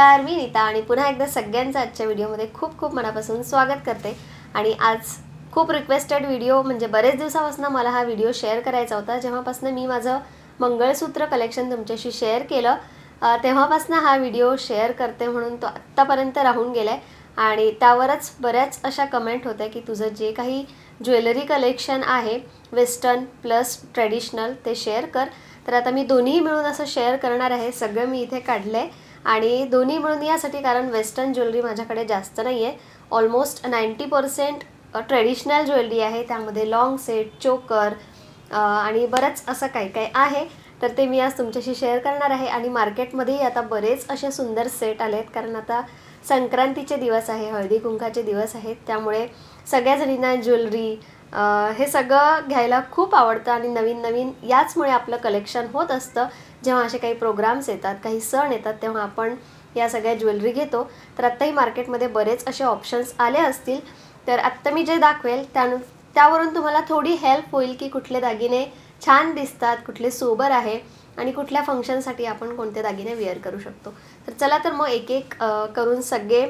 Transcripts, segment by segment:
नमस्कार, मी नीता आणि पुन्हा एकदा सगळ्यांचं आजच्या व्हिडिओमध्ये खूप खूप मनापासून स्वागत करते। आणि आज खूप रिक्वेस्टेड व्हिडिओ म्हणजे बरेच दिवसापासून मला हा व्हिडिओ शेअर करायचा होता। जेव्हापासून मी माझं मंगळसूत्र कलेक्शन तुमच्याशी शेअर केलं तेव्हापासून हा व्हिडिओ शेअर करते म्हणून तो आत्तापर्यंत राहून गेलाय। आणि त्यावरच बऱ्याच अशा कमेंट होत्या की तुझं जे काही ज्वेलरी कलेक्शन आहे वेस्टर्न प्लस ट्रेडिशनल ते शेअर कर। तर आता मी दोन्ही मिळून असं शेअर करणार आहे। सगळं मी इथे काढलंय आणि दोन्ही मिळून यासाठी कारण वेस्टर्न ज्वेलरी माझ्याकडे जास्त नाही आहे। ऑलमोस्ट 90% ट्रेडिशनल ज्वेलरी आहे, त्यामध्ये लॉंग सेट, चोकर आणि बरंच असं काही काही आहे। तर ते मी आज तुमच्याशी शेअर करणार आहे। आणि मार्केटमध्ये आता बरेच असे सुंदर सेट आलेत कारण आता संक्रांतीचे दिवस आहे, हळदी कुंकाचे दिवस आहेत, त्यामुळे सगळ्या जणींना ज्वेलरी हे सगळं घ्यायला खूप आवडतं आणि नवीन नवीन याचमुळे आपलं कलेक्शन होत असतं। जेव्हा असे काही प्रोग्राम्स येतात, काही सण येतात, तेव्हा आपण या सगळ्या ज्वेलरी घेतो। तर आत्ताही मार्केटमध्ये बरेच असे ऑप्शन्स आले असतील, तर आत्ता मी जे दाखवेल त्यावरून तुम्हाला थोडी हेल्प होईल की कुठले दागिने छान दिसतात, कुठले सोबर आहे आणि कुठल्या फंक्शनसाठी आपण कोणते दागिने वेअर करू शकतो। तर चला तर मग एक एक करून सगळे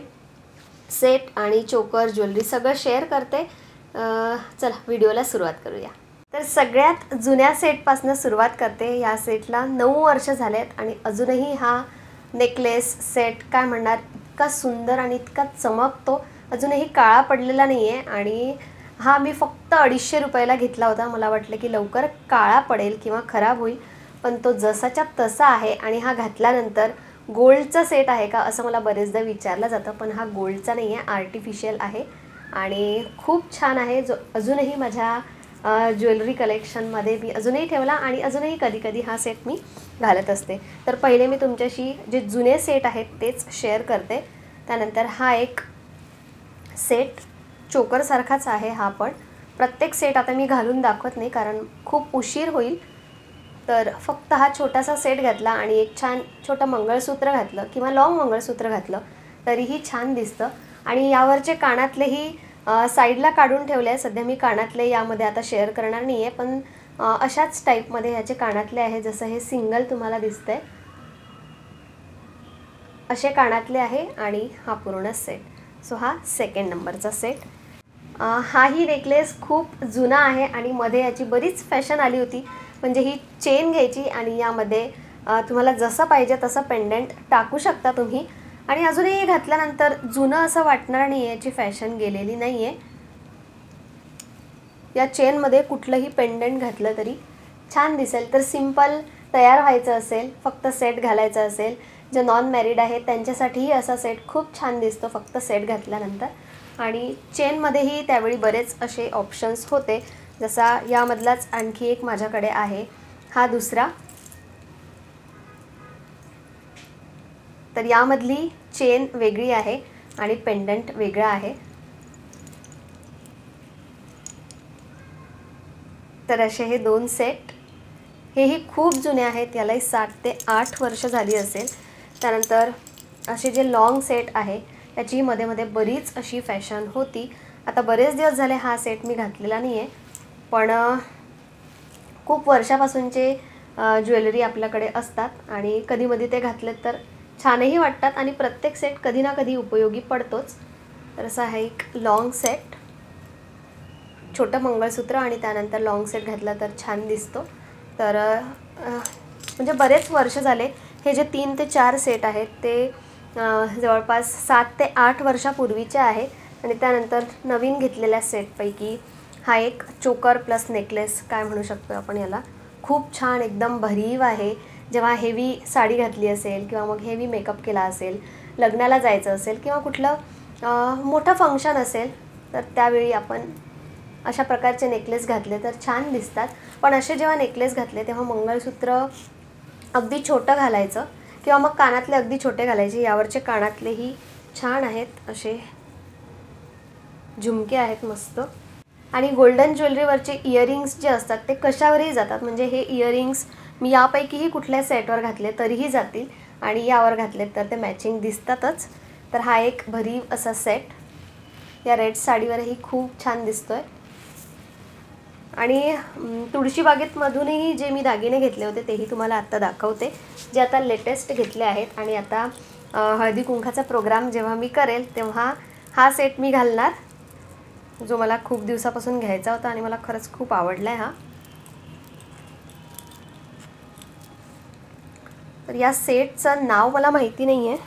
सेट आणि चोकर ज्वेलरी सगळं शेअर करते। चला व्हिडिओला सुरुवात करूया। तर सगळ्यात जुन्या सेटपासून सुरुवात करते। या सेटला 9 वर्ष झालेत आणि अजूनही हा नेकलेस सेट काय म्हणणार इतका सुंदर आणि इतका चमकतो, अजूनही काळा पडलेला नाही आहे। आणि हा मी फक्त 250 रुपयाला घेतला होता। मला वाटलं की लवकर काळा पडेल किंवा खराब होईल, पण तो जसाच्या तसा आहे। आणि हा घातल्यानंतर गोल्डचा सेट आहे का असं मला बरेचदा विचारलं जातं, पण हा गोल्डचा नाही आहे, आर्टिफिशियल आहे आणि खूप छान आहे। जो अजूनही माझ्या ज्वेलरी कलेक्शनमध्ये मी अजूनही ठेवला आणि अजूनही कधी कधी हा सेट मी घालत असते। तर पहिले मी तुमच्याशी जे जुने सेट आहेत तेच शेअर करते। त्यानंतर हा एक सेट चोकरसारखाच आहे, हा पण प्रत्येक सेट आता मी घालून दाखवत नाही कारण खूप उशीर होईल। तर फक्त हा छोटासा सेट घातला आणि एक छान छोटं मंगळसूत्र घातलं किंवा लॉंग मंगळसूत्र घातलं तरीही छान दिसतं। आणि यावरचे कानातलेही साईडला काढून ठेवले आहे। सध्या मी कानातले यामध्ये आता शेअर करणार नाही आहे, पण अशाच टाईपमध्ये ह्याचे कानातले आहे, जसं हे सिंगल तुम्हाला दिसतंय असे कानातले आहे। आणि हा पूर्ण सेट, सो हा सेकंड नंबरचा सेट। हाही नेकलेस खूप जुना आहे आणि मध्ये याची बरीच फॅशन आली होती, म्हणजे ही चेन घ्यायची आणि यामध्ये तुम्हाला जसं पाहिजे तसं पेंडंट टाकू शकता तुम्ही। आणि अजूनही घातल्यानंतर जुनं असं वाटणार नाही, याची फॅशन गेलेली नाही आहे। या चेनमध्ये कुठलंही पेंडंट घातलं तरी छान दिसेल। तर सिंपल तयार व्हायचं असेल, फक्त सेट घालायचा असेल, जे नॉन मॅरिड आहेत त्यांच्यासाठीही असा सेट खूप छान दिसतो फक्त सेट घातल्यानंतर। आणि चेनमध्येही त्यावेळी बरेच असे ऑप्शन्स होते, जसा यामधलाच आणखी एक माझ्याकडे आहे, हा दुसरा। तर यामधली चेन वेगळी आहे आणि पेंडंट वेगळा आहे। तर असे हे दोन सेट, हेही खूप जुने आहेत, यालाही 7 ते 8 वर्ष झाली असेल। त्यानंतर असे जे लॉंग सेट आहे त्याची मध्ये मध्ये बरीच अशी फॅशन होती। आता बरेच दिवस झाले हा सेट मी घातलेला नाही आहे, पण खूप वर्षापासूनचे ज्वेलरी आपल्याकडे असतात आणि कधीमध्ये ते घातलेत तर छानही वाटतात आणि प्रत्येक सेट कधी ना कधी उपयोगी पडतोच। तर असा हा एक लॉंग सेट, छोटं मंगळसूत्र आणि त्यानंतर लॉंग सेट घातला तर छान दिसतो। तर म्हणजे बरेच वर्ष झाले, हे जे 3 ते 4 सेट आहेत ते जवळपास 7 ते 8 वर्षापूर्वीचे आहेत। आणि त्यानंतर नवीन घेतलेल्या सेटपैकी हा एक चोकर प्लस नेकलेस काय म्हणू शकतो आपण याला, खूप छान एकदम भरीव आहे। जेव्हा हेवी साडी घातली असेल किंवा मग हेवी मेकअप केला असेल, लग्नाला जायचं असेल किंवा कुठलं मोठं फंक्शन असेल, तर त्यावेळी आपण अशा प्रकारचे नेकलेस घातले तर छान दिसतात। पण असे जेव्हा नेकलेस घातले तेव्हा मंगळसूत्र अगदी छोटं घालायचं किंवा मग कानातले अगदी छोटे घालायचे। यावरचे कानातलेही छान आहेत, असे झुमके आहेत मस्त। आणि गोल्डन ज्वेलरीवरचे इयरिंग्स जे असतात ते कशावरही जातात, म्हणजे हे इयरिंग्स मी यापैकीही कुठल्या सेटवर घातले तरीही जातील आणि यावर घातले तर ते मॅचिंग दिसतातच। तर हा एक भरीव असा सेट या रेड साडीवरही खूप छान दिसतोय। आणि तुळशीबागेतमधूनही जे मी दागिने घेतले होते तेही तुम्हाला आत्ता दाखवते, जे आता लेटेस्ट घेतले आहेत। आणि आता हळदी कुंकाचा प्रोग्राम जेव्हा मी करेल तेव्हा हा सेट मी घालणार, जो मला खूप दिवसापासून घ्यायचा होता आणि मला खरंच खूप आवडला आहे हा. तर या सेटचं नाव मला माहिती नाही आहे.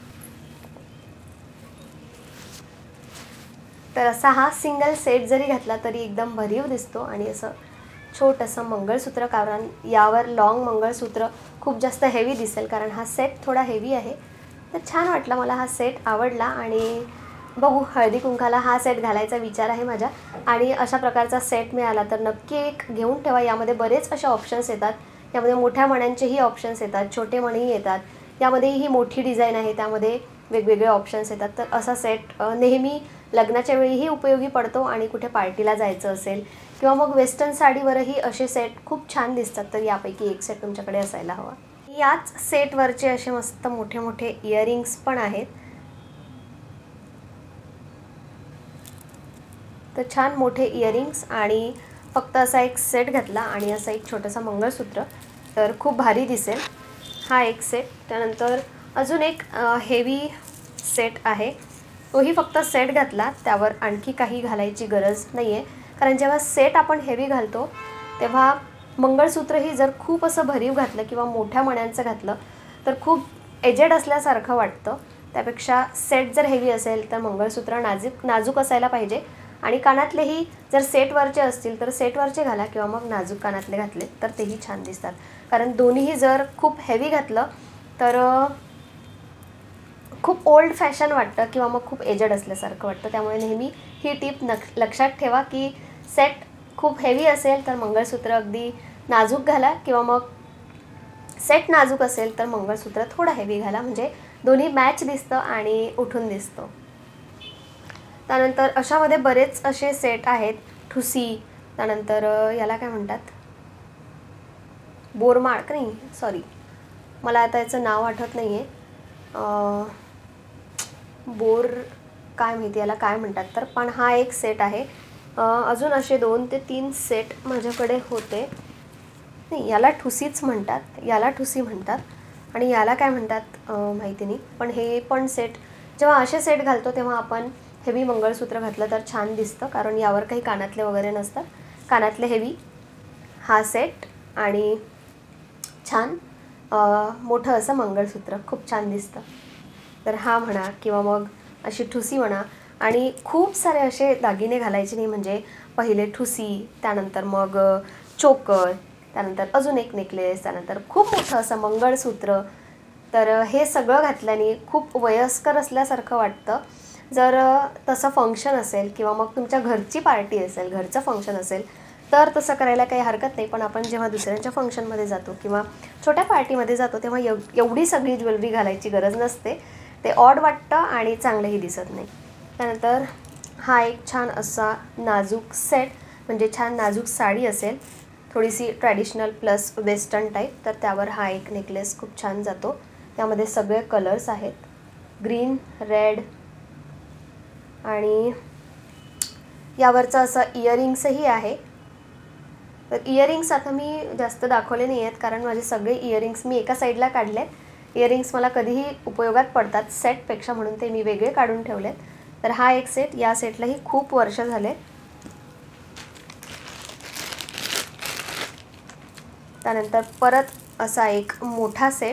तर असा हा सिंगल सेट जरी घातला तरी एकदम भरीव दिसतो आणि असं छोटंसं मंगळसूत्र, कारण यावर लॉंग मंगळसूत्र खूप जास्त हेवी दिसेल, कारण हा सेट थोडा हेवी आहे. तर छान वाटला, मला हा सेट आवडला आणि बघू हळदी कुंकाला हा सेट घालायचा विचार आहे माझा. आणि अशा प्रकारचा सेट मिळाला तर नक्की एक घेऊन ठेवा. यामध्ये बरेच असे ऑप्शन्स येतात. यामध्ये मोठ्या मण्यांचेही ऑप्शन्स येतात, छोटे मणीही येतात. यामध्येही मोठी डिझाईन आहे, त्यामध्ये वेगवेगळे ऑप्शन्स येतात. तर असा सेट नेहमी लग्नाच्या वेळीही उपयोगी पडतो आणि कुठे पार्टीला जायचं असेल किंवा मग वेस्टर्न साडीवरही असे सेट खूप छान दिसतात. तर यापैकी एक सेट तुमच्याकडे असायला हवा. याच सेटवरचे असे मस्त मोठे मोठे इयरिंग्स पण आहेत. तर छान मोठे इयरिंग्स आणि फक्त असा एक सेट घातला आणि असं एक छोटंसं मंगळसूत्र तर खूप भारी दिसेल. हा एक सेट. त्यानंतर अजून एक हेवी सेट आहे, तोही फक्त सेट घातला, त्यावर आणखी काही घालायची गरज नाही आहे. कारण जेव्हा सेट आपण हेवी घालतो तेव्हा मंगळसूत्रही जर खूप असं भरीव घातलं किंवा मोठ्या मण्यांचं घातलं तर खूप एजेड असल्यासारखं वाटतं. त्यापेक्षा सेट जर हेवी असेल तर मंगळसूत्र नाजूक असायला पाहिजे. आणि कानातलेही जर सेटवरचे असतील तर सेटवरचे घाला किंवा मग नाजूक कानातले घातले तर तेही छान दिसतात. कारण दोन्हीही जर खूप हेवी घातलं तर खूप ओल्ड फॅशन वाटतं किंवा मग खूप एजड असल्यासारखं वाटतं. त्यामुळे नेहमी ही टिप लक्षात ठेवा की सेट खूप हेवी असेल तर मंगळसूत्र अगदी नाजूक घाला किंवा मग सेट नाजूक असेल तर मंगळसूत्र थोडं हेवी घाला, म्हणजे दोन्ही मॅच दिसतं आणि उठून दिसतं. त्यानंतर अशामध्ये बरेच असे सेट आहेत. ठुसी, त्यानंतर याला काय म्हणतात, बोरमाळ का नाही, सॉरी मला आता याचं नाव आठवत नाही आहे, बोर काय माहिती याला काय म्हणतात. तर पण हा एक सेट आहे. अजून असे 2 ते 3 सेट माझ्याकडे होते. नाही, याला ठुसीच म्हणतात, याला ठुसी म्हणतात आणि याला काय म्हणतात माहिती नाही. पण हे पण सेट, जेव्हा असे सेट घालतो तेव्हा आपण हेवी मंगळसूत्र घातलं तर छान दिसतं, कारण यावर काही कानातले वगैरे नसतात. कानातले हेवी, हा सेट आणि छान मोठं असं मंगळसूत्र खूप छान दिसतं. तर हा म्हणा किंवा मग अशी ठुसी म्हणा. आणि खूप सारे असे दागिने घालायचे नाही, म्हणजे पहिले ठुसी, त्यानंतर मग चोकर, त्यानंतर अजून एक नेकलेस, त्यानंतर खूप मोठं असं मंगळसूत्र. तर हे सगळं घातल्याने खूप वयस्कर असल्यासारखं वाटतं. जर तसं फंक्शन असेल किंवा मग तुमच्या घरची पार्टी असेल, घरचं फंक्शन असेल तर तसं करायला काही हरकत नाही. पण आपण जेव्हा दुसऱ्यांच्या फंक्शनमध्ये जातो किंवा छोट्या पार्टीमध्ये जातो तेव्हा एवढी सगळी ज्वेलरी घालायची गरज नसते. ते ऑड वाटतं आणि चांगलंही दिसत नाही. त्यानंतर हा एक छान असा नाजूक सेट, म्हणजे छान नाजूक साडी असेल थोडीशी ट्रॅडिशनल प्लस वेस्टर्न टाईप, तर त्यावर हा एक नेकलेस खूप छान जातो. त्यामध्ये सगळे कलर्स आहेत, ग्रीन, रेड आणि यावरचं असं इयरिंग्सही आहे. तर इयरिंग्स आता मी जास्त दाखवले नाही आहेत, कारण माझे सगळे इयरिंग्स मी एका साईडला काढले. इयरिंग्स मला कधीही उपयोगात पडतात सेटपेक्षा, म्हणून ते मी वेगळे काढून ठेवलेत. तर हा एक सेट, या सेटलाही खूप वर्ष झाले. त्यानंतर परत असा एक मोठा सेट,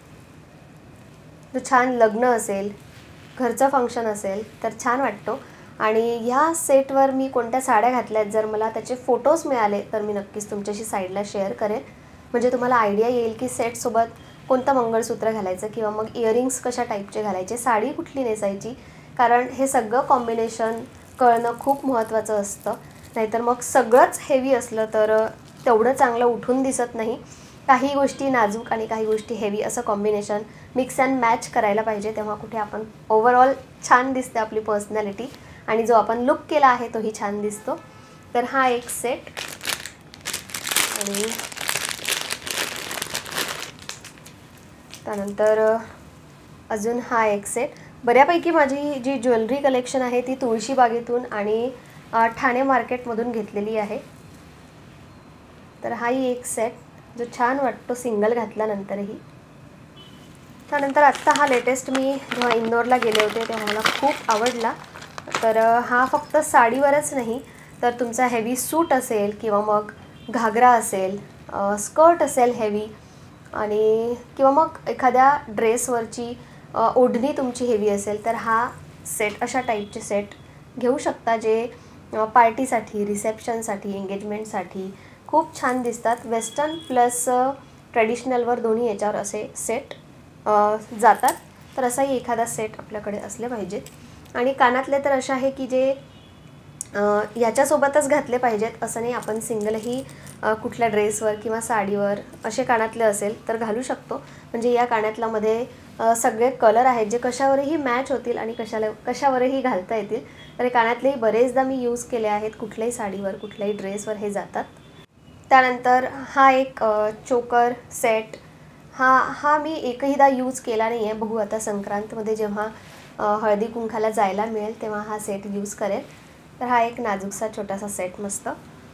जो छान लग्न असेल, घरचं फंक्शन असेल तर छान वाटतो. आणि ह्या सेटवर मी कोणत्या साड्या घातल्यात, जर मला त्याचे फोटोज मिळाले तर मी नक्कीच तुमच्याशी साईडला शेअर करेन, म्हणजे तुम्हाला आयडिया येईल की सेटसोबत कोणतं मंगळसूत्र घालायचं किंवा मग इयरिंग्स कशा टाईपचे घालायचे, साडी कुठली नेसायची. कारण हे सगळं कॉम्बिनेशन कळणं खूप महत्त्वाचं असतं. नाहीतर मग सगळंच हेवी असलं तर तेवढं चांगलं उठून दिसत नाही. काही गोष्टी नाजूक आणि काही गोष्टी हेवी असं कॉम्बिनेशन मिक्स अँड मॅच करायला पाहिजे, तेव्हा कुठे आपण ओव्हरऑल छान दिसते आपली पर्सनॅलिटी आणि जो आपण लुक केला आहे तोही छान दिसतो. तर हा एक सेट. आणि त्यानंतर अजून हा एक सेट. बऱ्यापैकी माझी जी ज्वेलरी कलेक्शन आहे ती तुळशीबागेतून आणि ठाणे मार्केटमधून घेतलेली आहे. तर हाही एक सेट जो छान वाटतो सिंगल घातल्यानंतरही. त्यानंतर आत्ता हा लेटेस्ट मी जेव्हा इंदोरला गेले होते तेव्हा मला खूप आवडला. तर हा फक्त साडीवरच नाही तर तुमचा हेवी सूट असेल किंवा मग घागरा असेल, स्कर्ट असेल हेवी, आणि किंवा मग एखाद्या ड्रेसवरची ओढणी तुमची हेवी असेल तर हा सेट, अशा टाईपचे सेट घेऊ शकता जे पार्टीसाठी, रिसेप्शनसाठी, एंगेजमेंटसाठी खूप छान दिसतात. वेस्टर्न प्लस ट्रेडिशनलवर दोन्ही याच्यावर असे सेट जातात. तर असाही एखादा सेट आपल्याकडे असले पाहिजेत. आणि कानातले तर असे आहे की जे याच्यासोबतच घातले पाहिजेत असं नाही. आपण सिंगलही कुठल्या ड्रेसवर किंवा साडीवर असे कानातले असेल तर घालू शकतो. म्हणजे या कानातल्यामध्ये सगळे कलर आहेत जे कशावरही मॅच होतील आणि कशावरही घालता येतील. तर हे कानातलेही बरेचदा मी यूज केले आहेत. कुठल्याही साडीवर, कुठल्याही ड्रेसवर हे जातात. त्यानंतर हा एक चोकर सेट, हा मी एकहीदा यूज केला नाही आहे. बघू आता संक्रांतमध्ये जेव्हा हळदी कुंकाला जायला मिळेल तेव्हा हा सेट यूज करेल. तर हा एक नाजूकसा छोटासा सेट मस्त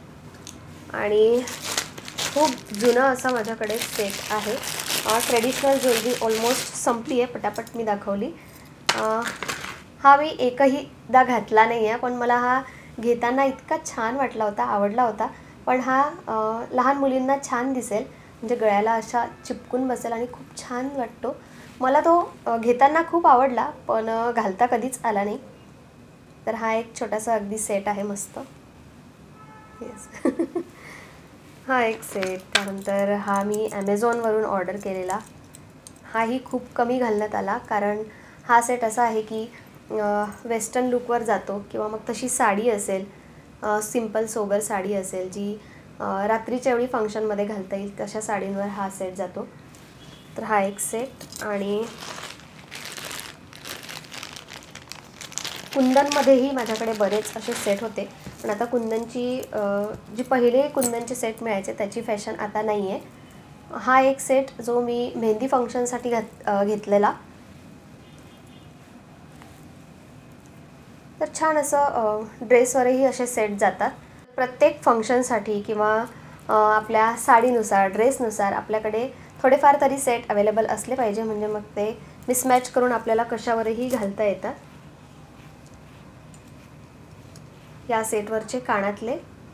आणि खूप जुनं असा माझ्याकडे सेट आहे. ट्रेडिशनल ज्वेलरी ऑलमोस्ट संपली आहे, पटापट मी दाखवली. हा मी एकहीदा घातला नाही आहे पण मला हा घेताना इतका छान वाटला होता, आवडला होता. पण हा लहान मुलींना छान दिसेल, म्हणजे गळ्याला अशा चिपकून बसेल आणि खूप छान वाटतो. मला तो घेताना खूप आवडला पण घालता कधीच आला नाही. तर हा एक छोटासा अगदी सेट आहे मस्त. येस हा एक सेट. त्यानंतर हा मी ॲमेझॉनवरून ऑर्डर केलेला. हाही खूप कमी घालण्यात आला कारण हा सेट असा आहे की वेस्टर्न लुकवर जातो किंवा मग तशी साडी असेल, सिंपल सोबर साडी असेल जी रात्रीच्या वेळी फंक्शनमध्ये घालता येईल तशा साडींवर हा सेट जातो. तर हा एक सेट. आणि कुंदनमध्येही माझ्याकडे बरेच असे सेट होते पण आता कुंदनची जी पहिले कुंदनचे सेट मिळायचे त्याची फॅशन आता नाही आहे. हा एक सेट जो मी मेहंदी फंक्शनसाठी घेतलेला. तर छान असं ड्रेसवरही असे सेट जातात. प्रत्येक फंक्शनसाठी किंवा आपल्या साडीनुसार, ड्रेसनुसार आपल्याकडे थोडेफार तरी सेट अवेलेबल असले पाहिजे, म्हणजे मग ते मिसमॅच करून आपल्याला कशावरही घालता येतात. या सेटवरचे कानातले.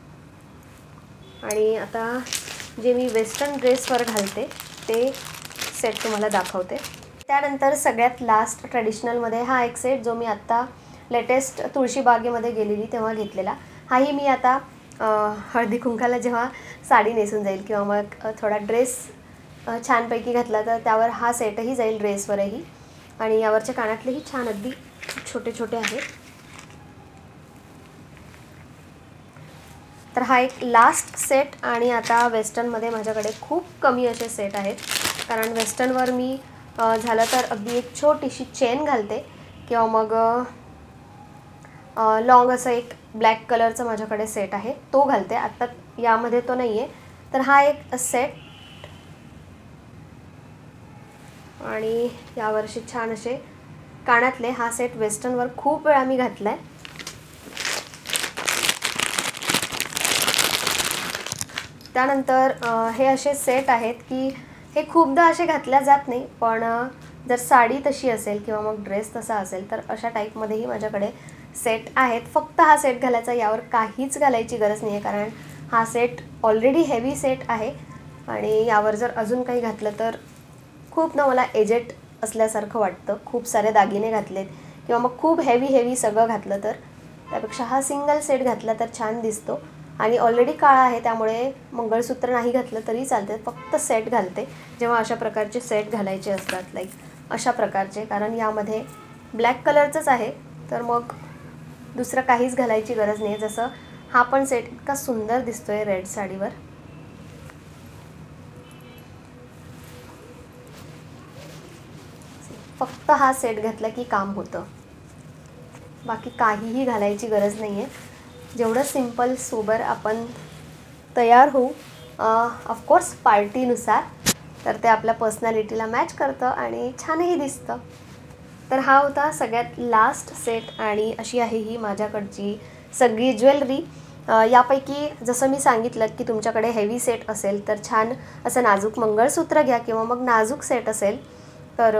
आणि आता जे मी वेस्टर्न ड्रेसवर घालते ते सेट तुम्हाला दाखवते. त्यानंतर सगळ्यात लास्ट ट्रेडिशनलमध्ये हा एक सेट जो मी आत्ता लेटेस्ट तुळशीबागेमध्ये गेलेली तेव्हा घेतलेला. हाही मी आता हळदी कुंकाला जेव्हा साडी नेसून जाईल किंवा मग थोडा ड्रेस छानपैकी घातला तर त्यावर हा सेटही जाईल ड्रेसवरही. आणि यावरचे कानातलेही छान अगदी छोटे छोटे आहेत. तर हा एक लास्ट सेट. आणि आता वेस्टर्नमध्ये माझ्याकडे खूप कमी असे सेट आहेत कारण वेस्टर्नवर मी झालं तर अगदी एक छोटीशी चेन घालते किंवा मग लॉंग असं एक ब्लॅक कलरचं माझ्याकडे सेट आहे तो घालते. आत्ता यामध्ये तो नाही आहे. तर हा एक सेट. आणि यावर्षी छान असे कानातले. हा सेट वेस्टर्नवर खूप वेळा मी घातला आहे. त्यानंतर हे असे सेट आहेत की हे खूपदा असे घातल्या जात नाही पण जर साडी तशी असेल किंवा मग ड्रेस तसा असेल तर अशा टाईपमध्येही माझ्याकडे सेट आहेत. फक्त हा सेट घालायचा, यावर काहीच घालायची गरज नाही आहे कारण हा सेट ऑलरेडी हेवी सेट आहे. आणि यावर जर अजून काही घातलं तर खूप ना मला एजेड असल्यासारखं वाटतं. खूप सारे दागिने घातलेत किंवा मग खूप हेवी सगळं घातलं तर त्यापेक्षा हा सिंगल सेट घातला तर छान दिसतो. आणि ऑलरेडी काळा आहे त्यामुळे मंगळसूत्र नाही घातलं तरी चालते, फक्त सेट घालते जेव्हा अशा प्रकारचे सेट घालायचे असतात. लाईक अशा प्रकारचे, कारण यामध्ये ब्लॅक कलरचंच आहे तर मग दुसरं काहीच घालायची गरज नाही. जसं हा पण सेट इतका सुंदर दिसतोय रेड साडीवर. फक्त हा सेट घातला की काम होतं, बाकी काहीही घालायची गरज नाही आहे. जेवढं सिंपल सोबर आपण तयार होऊ ऑफकोर्स पार्टीनुसार तर ते आपल्या पर्सनॅलिटीला मॅच करतं आणि छानही दिसतं. तर हा होता सगळ्यात लास्ट सेट आणि अशी आहे ही माझ्याकडची सगळी ज्वेलरी. यापैकी जसं मी सांगितलं की तुमच्याकडे हेवी सेट असेल तर छान असं नाजूक मंगळसूत्र घ्या किंवा मग नाजूक सेट असेल तर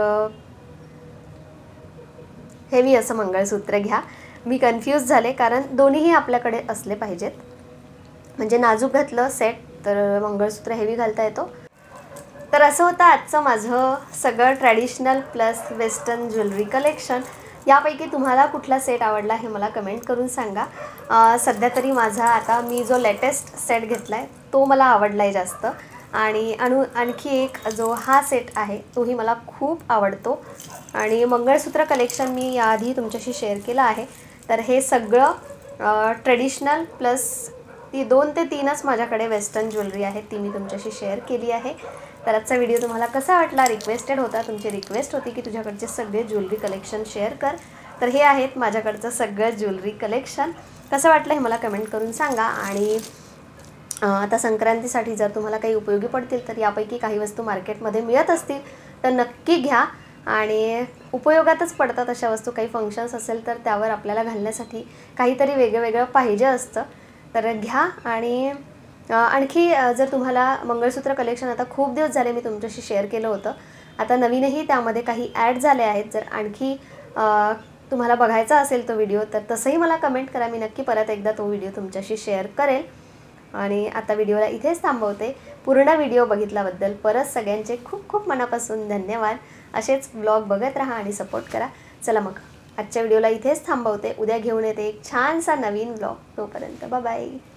हेवी असं मंगळसूत्र घ्या. मी कन्फ्यूज झाले कारण दोन्हीही आपल्याकडे असले पाहिजेत. म्हणजे नाजूक घातलं सेट तर मंगळसूत्र हेवी घालता येतो. तर असं होतं आजचं माझं सगळं traditional plus western jewellery collection. यापैकी तुम्हाला कुठला सेट आवडला हे मला कमेंट करून सांगा. सध्या तरी माझा आता मी जो लेटेस्ट सेट घेतला आहे तो मला आवडला आहे जास्त. आणि आणखी एक जो हा सेट आहे तोही मला खूप आवडतो. आणि मंगळसूत्र कलेक्शन मी याआधी तुमच्याशी शेअर केलं आहे. तर हे सगळं ट्रेडिशनल प्लस ती 2 ते 3च माझ्याकडे वेस्टर्न ज्वेलरी आहे ती मी तुमच्याशी शेअर केली आहे. तर आजचा व्हिडिओ तुम्हाला कसा वाटला? रिक्वेस्टेड होता, तुमची रिक्वेस्ट होती की तुझ्याकडचे सगळे ज्वेलरी कलेक्शन शेअर कर. तर हे आहेत माझ्याकडचं सगळं ज्वेलरी कलेक्शन. कसं वाटलं हे मला कमेंट करून सांगा. आणि आता संक्रांतीसाठी जर तुम्हाला काही उपयोगी पडतील तर यापैकी काही वस्तू मार्केटमध्ये मिळत असतील तर नक्की घ्या. आणि उपयोगातच पडतात अशा वस्तू. काही फंक्शन्स असेल तर त्यावर आपल्याला घालण्यासाठी काहीतरी वेगळं पाहिजे असतं तर घ्या. आणि आणखी जर तुम्हाला मंगळसूत्र कलेक्शन आता खूप दिवस झाले मी तुमच्याशी शेअर केलं होतं, आता नवीनही त्यामध्ये काही ॲड झाले आहेत. जर आणखी तुम्हाला बघायचा असेल तो व्हिडिओ तर तसंही मला कमेंट करा, मी नक्की परत एकदा तो व्हिडिओ तुमच्याशी शेअर करेल. आणि आता व्हिडिओला इथेच थांबवते. पूर्ण व्हिडिओ बघितल्याबद्दल परत सगळ्यांचे खूप खूप मनापासून धन्यवाद. असेच ब्लॉग बघत राहा आणि सपोर्ट करा. चला मग आजच्या व्हिडिओला इथेच थांबवते. उद्या घेऊन येते एक छानसा नवीन ब्लॉग. तोपर्यंत बाय बाय.